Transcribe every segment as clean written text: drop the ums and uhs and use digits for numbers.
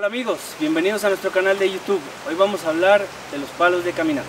Hola amigos, bienvenidos a nuestro canal de YouTube. Hoy vamos a hablar de los palos de caminata.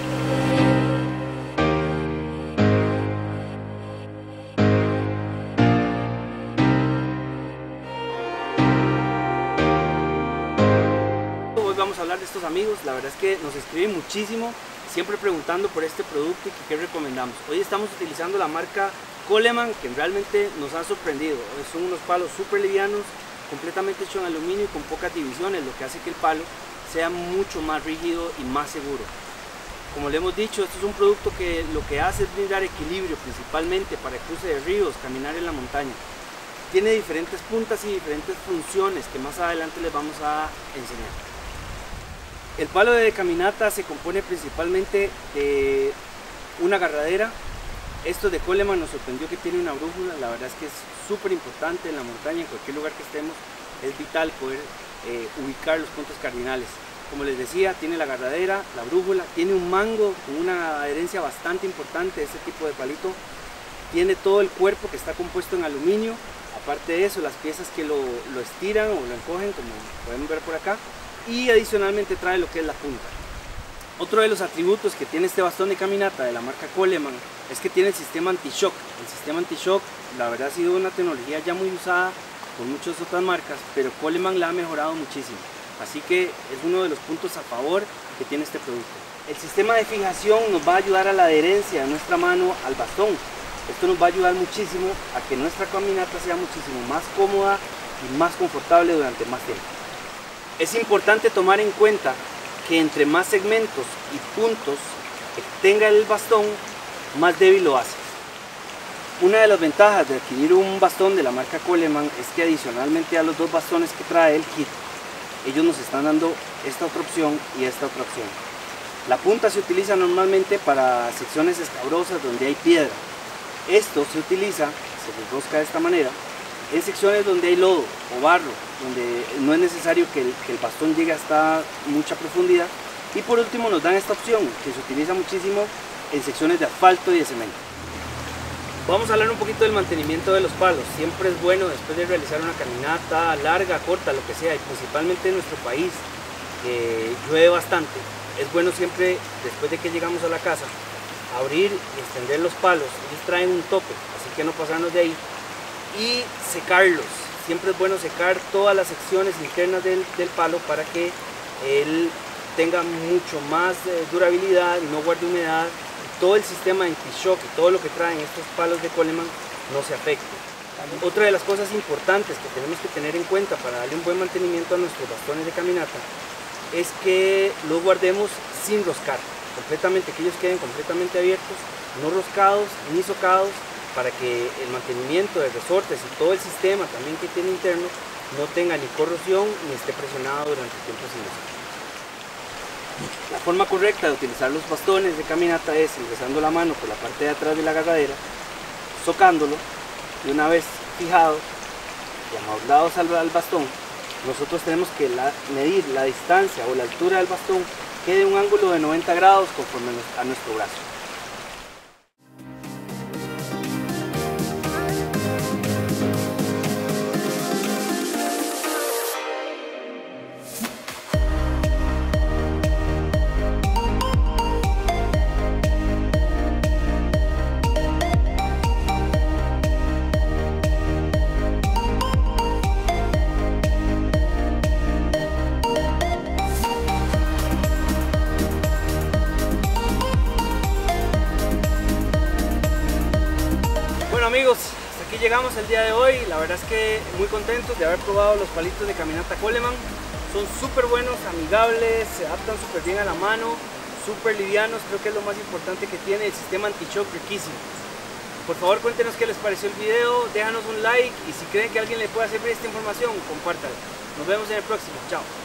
Hoy vamos a hablar de estos amigos. La verdad es que nos escriben muchísimo, siempre preguntando por este producto y qué recomendamos. Hoy estamos utilizando la marca Coleman, que realmente nos ha sorprendido. Son unos palos súper livianos, completamente hecho en aluminio y con pocas divisiones, lo que hace que el palo sea mucho más rígido y más seguro. Como le hemos dicho, este es un producto que lo que hace es brindar equilibrio principalmente para el cruce de ríos, caminar en la montaña. Tiene diferentes puntas y diferentes funciones que más adelante les vamos a enseñar. El palo de caminata se compone principalmente de una agarradera. Esto de Coleman nos sorprendió que tiene una brújula. La verdad es que es súper importante en la montaña, en cualquier lugar que estemos, es vital poder ubicar los puntos cardinales. Como les decía, tiene la agarradera, la brújula, tiene un mango con una adherencia bastante importante, este tipo de palito. Tiene todo el cuerpo que está compuesto en aluminio. Aparte de eso, las piezas que lo estiran o lo encogen, como podemos ver por acá. Y adicionalmente trae lo que es la punta. Otro de los atributos que tiene este bastón de caminata de la marca Coleman es que tiene el sistema anti-shock. El sistema anti-shock, la verdad, ha sido una tecnología ya muy usada por muchas otras marcas, pero Coleman la ha mejorado muchísimo. Así que es uno de los puntos a favor que tiene este producto. El sistema de fijación nos va a ayudar a la adherencia de nuestra mano al bastón. Esto nos va a ayudar muchísimo a que nuestra caminata sea muchísimo más cómoda y más confortable durante más tiempo. Es importante tomar en cuenta que entre más segmentos y puntos que tenga el bastón, más débil lo hace. Una de las ventajas de adquirir un bastón de la marca Coleman es que adicionalmente a los dos bastones que trae el kit, ellos nos están dando esta otra opción y esta otra opción. La punta se utiliza normalmente para secciones escabrosas donde hay piedra. Esto se utiliza, se enrosca de esta manera, en secciones donde hay lodo o barro, donde no es necesario que el bastón llegue hasta mucha profundidad. Y por último nos dan esta opción que se utiliza muchísimo en secciones de asfalto y de cemento. Vamos a hablar un poquito del mantenimiento de los palos. Siempre es bueno, después de realizar una caminata larga, corta, lo que sea, y principalmente en nuestro país, que llueve bastante, es bueno siempre, después de que llegamos a la casa, abrir y extender los palos. Ellos traen un tope, así que no pasarnos de ahí, y secarlos. Siempre es bueno secar todas las secciones internas del palo para que él tenga mucho más durabilidad y no guarde humedad. Todo el sistema anti-shock y todo lo que traen estos palos de Coleman no se afecte. Otra de las cosas importantes que tenemos que tener en cuenta para darle un buen mantenimiento a nuestros bastones de caminata es que los guardemos sin roscar, completamente, que ellos queden completamente abiertos, no roscados ni socados, para que el mantenimiento de resortes y todo el sistema también que tiene interno no tenga ni corrosión ni esté presionado durante tiempos indeseados. La forma correcta de utilizar los bastones de caminata es ingresando la mano por la parte de atrás de la agarradera, socándolo, y una vez fijados y amoldados al bastón, nosotros tenemos que medir la distancia o la altura del bastón quede en un ángulo de 90 grados conforme a nuestro brazo. Amigos, hasta aquí llegamos el día de hoy. La verdad es que muy contentos de haber probado los palitos de caminata Coleman. Son súper buenos, amigables, se adaptan súper bien a la mano, súper livianos. Creo que es lo más importante que tiene, el sistema anti-shock riquísimo. Por favor, cuéntenos qué les pareció el video, déjanos un like y si creen que a alguien le pueda servir esta información, compártanla. Nos vemos en el próximo. Chao.